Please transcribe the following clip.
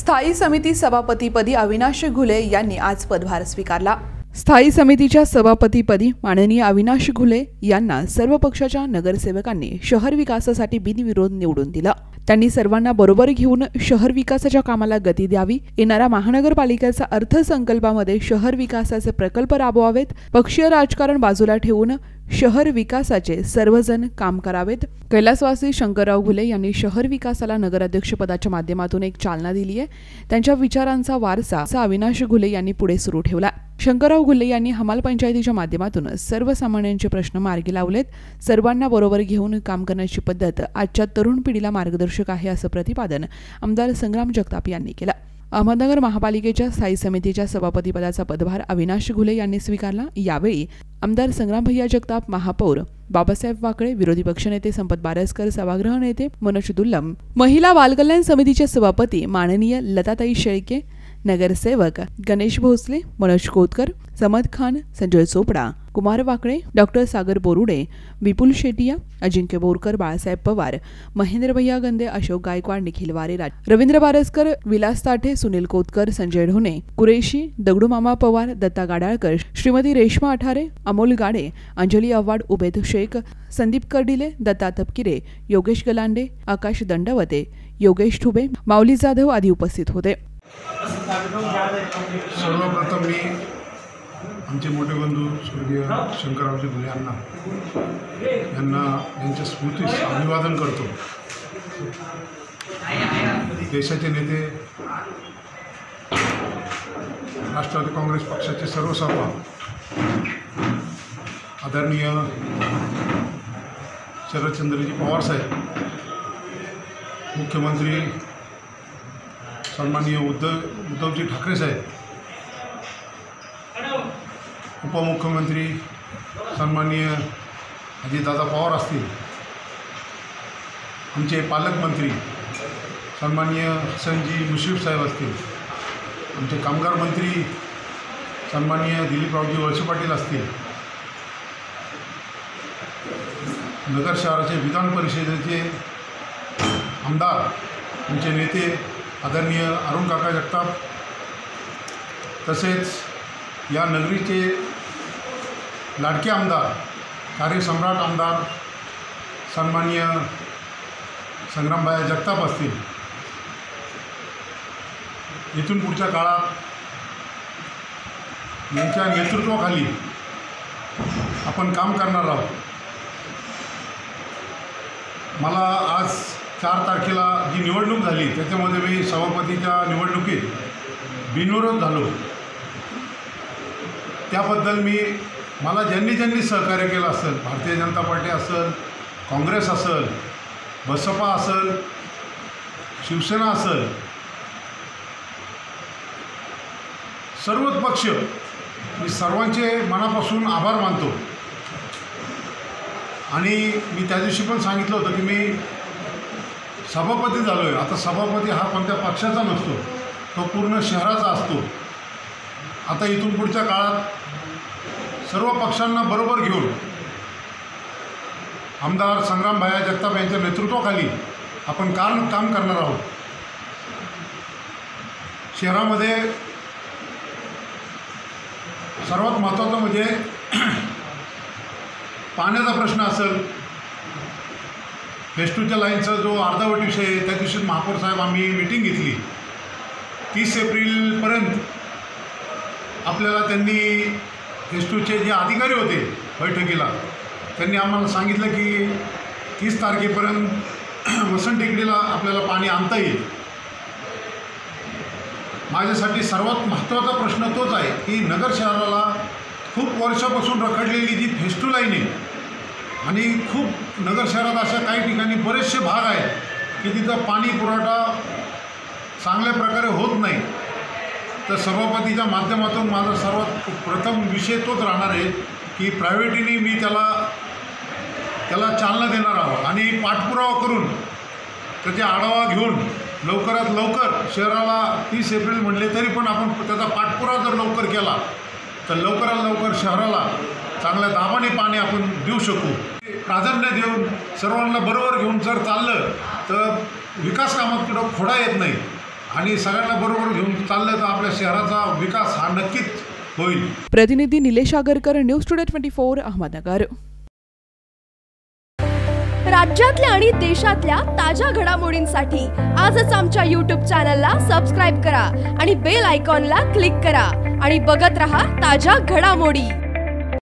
स्थायी समिती सभापतीपदी अविनाश घुले यांनी आज पदभार स्वीकारला। स्थायी समितीच्या सभापतीपदी माननीय अविनाश घुले यांना सर्व पक्षाच्या नगरसेवकांनी शहर विकासासाठी बिनविरोध निवडून दिलं। त्यांनी सर्वांना बरोबर घेऊन शहर विकासाच्या कामाला गती द्यावी, येणाऱ्या महानगरपालिकेचा अर्थसंकल्पामध्ये शहर विकासाचे प्रकल्प राबवावेत, पक्षीय राजकारण बाजूला ठेवून शहर विकासाचे सर्वजण काम करावेत। कैलासवासी शंकरराव घुले यांनी शहर विकासाला नगराध्यक्षपदाच्या माध्यमातून एक चालना दिली आहे। त्यांच्या विचारांचा वारसा अविनाश घुले यांनी पुढे सुरू ठेवला। शंकरराव घुले यांनी हमाल पंचायतीच्या माध्यमातून सर्वसामान्यांचे प्रश्न मार्गी लावलेत। सर्वांना बरोबर घेऊन काम करण्याची पद्धत आजच्या तरुण पिढीला मार्गदर्शक आहे, असं प्रतिपादन आमदार संग्राम जगताप यांनी केलं। अहमदनगर महापालिकेच्या स्थायी समितीच्या सभापतीपदाचा पदभार अविनाश घुले यांनी स्वीकारला। यावेळी आमदार संग्राम भैया जगताप, महापौर बाबासाहेब वाकळे, विरोधी पक्षनेते संपत बारसकर, सभागृह नेते मनोज दुल्लम, महिला बालकल्याण समितीचे सभापती माननीय लताताई शेळके, नगरसेवक गणेश भोसले, मनोज कोतकर, समद खान, संजय चोपडा, कुमार वाकळे, डॉक्टर सागर बोरुडे, विपुल शेटिया, अजिंक्य बोरकर, बाळासाहेब पवार, महेंद्र भैया गंदे, अशोक गायकवाड, निखिल वारे, रवींद्र बारसकर, विलास ताठे, सुनील कोतकर, संजय ढोणे, कुरेशी, दगडू मामा पवार, दत्ता गाडाळकर, श्रीमती रेश्मा आठारे, अमोल गाडे, अंजली आव्हाड, उबेद शेख, संदीप कर्डिले, दत्ता तपकिरे, योगेश गलांडे, आकाश दंडवते, योगेश ठुबे, माऊली जाधव आदी उपस्थित होते। सर्वप्रथम मी आमचे मोठे बंधू स्वर्गीय शंकररावजी घुले यांना यांच्या स्मृतीस अभिवादन करतो। देशाचे नेते, राष्ट्रवादी काँग्रेस पक्षाचे सर्वसभा आदरणीय शरदचंद्रजी पवार साहेब, मुख्यमंत्री सन्माननीय उद्धवजी ठाकरे साहेब, उपमुख्यमंत्री सन्माननीय अजितदादा पवार असतील, आमचे पालकमंत्री सन्माननीय हसनजी मुश्रीफ साहेब असतील, आमचे कामगार मंत्री सन्माननीय दिलीपरावजी वळसे पाटील असतील, नगर शहराचे विधान परिषदेचे आमदार, आमचे नेते आदरणीय अरुण काका जगताप, तसेच या नगरीचे लाडके आमदार, कार्यसम्राट आमदार सन्माननीय संग्रामभाई जगताप असतील, इथून पुढच्या काळात यांच्या नेतृत्वाखाली आपण काम करणार आहोत। मला आज 4 तारखेला जी निवडणूक झाली त्याच्यामध्ये मी सभापतीच्या निवडणुकीत बिनविरोध झालो। त्याबद्दल मला ज्यांनी सहकार्य केलं असेल, भारतीय जनता पार्टी असेल, काँग्रेस असेल, बसपा असेल, शिवसेना असेल, सर्वच पक्ष, मी सर्वांचे मनापासून आभार मानतो। आणि मी त्या दिवशी पण सांगितलं होतं की मी सभापती झालो आहे। आता सभापती हा कोणत्या पक्षाचा नसतो, तो पूर्ण शहराचा असतो। आता इथून पुढच्या काळात सर्व पक्षांना बरोबर घेऊन आमदार संग्राम भैया जगताप यांच्या नेतृत्वाखाली आपण काम करणार आहोत। शहरामध्ये सर्वात महत्त्वाचं म्हणजे पाण्याचा प्रश्न असेल, फेज 2च्या लाईनचा जो अर्धावट विषय आहे, त्या दिवशी महापौर साहेब आम्ही मीटिंग घेतली। 30 एप्रिलपर्यंत आपल्याला त्यांनी फेज 2चे जे अधिकारी होते बैठकीला, त्यांनी आम्हाला सांगितलं की 30 तारखेपर्यंत वसंत टेकडीला आपल्याला पाणी आणता येईल। माझ्यासाठी सर्वात महत्त्वाचा प्रश्न तोच आहे की नगर शहराला खूप वर्षापासून रखडलेली जी फेज 2 लाईन आहे, आणि खूप नगर शहरात अशा काही ठिकाणी बरेचसे भाग आहेत की तिथं पाणी पुरवठा चांगल्या प्रकारे होत नाही। तर सभापतीच्या माध्यमातून माझा सर्वात प्रथम विषय तोच राहणार आहे की प्रायव्हेटीने मी त्याला चालना देणार आहोत आणि पाठपुरावा करून त्याचा आढावा घेऊन लवकरात लवकर शहराला 30 एप्रिल म्हणले तरी पण आपण त्याचा पाठपुरावा जर लवकर केला तर लवकरात लवकर शहराला चांगल्या दाबाने पाणी आपण देऊ शकू। प्राधान्य देऊन सर्वांना बरोबर घेऊन जर चाललं तर विकास कामात कुठं खोडा येत नाही। आणि सगळ्यांना बरोबर घेऊन चाललं तर आपल्या शहराचा विकास हा नक्कीच होईल. प्रतिनिधी निलेश आगरकर, न्यूज टुडे 24, अहमदनगर. राज्यातल्या आणि देशातल्या ताज्या घडामोडींसाठी आजच आमच्या YouTube चॅनलला सबस्क्राइब करा आणि बेल आयकॉनला क्लिक करा आणि बघत रहा ताज्या घडामोडी.